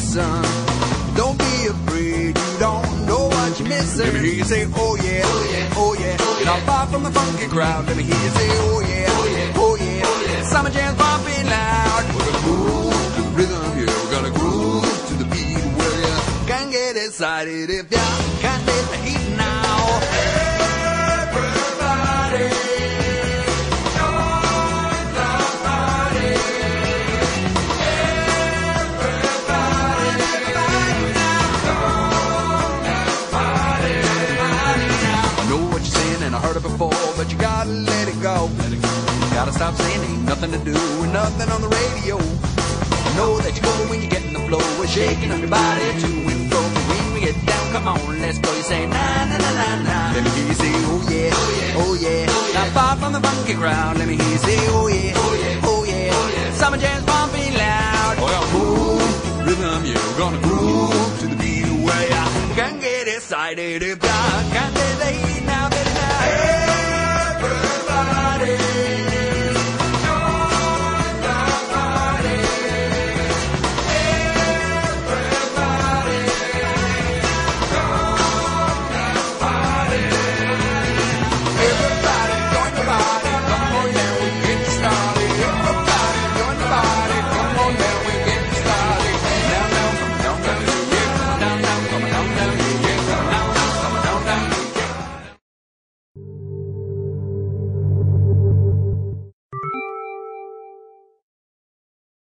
listen. Don't be afraid, you don't know what you're missing. Let me hear you say, oh yeah, oh yeah, oh yeah. You're not far from the funky crowd. Let me hear you say, oh yeah, oh yeah, oh yeah, oh yeah. Summer Jam's bumping loud. We're gonna groove to the rhythm here. We're gonna groove to the beat where you can get excited if you can't take the heat now. Everybody, join the party. Everybody now, join the party. I know what you're saying and I heard it before, but you gotta let it go. Let it go. Gotta stop saying ain't nothing to do and nothing on the radio. Know that you go when you get in the flow. We're shaking up your body to and fro. When we get down, come on, let's go. You say na na na na na. Let me hear you say oh yeah, oh yeah, oh yeah. Not far from the funky crowd. Let me hear you say oh yeah, oh yeah, oh yeah, oh yeah. Summer Jam's bumping loud. Oh yeah, move rhythm, yeah. We're gonna groove to the beat where you can get excited if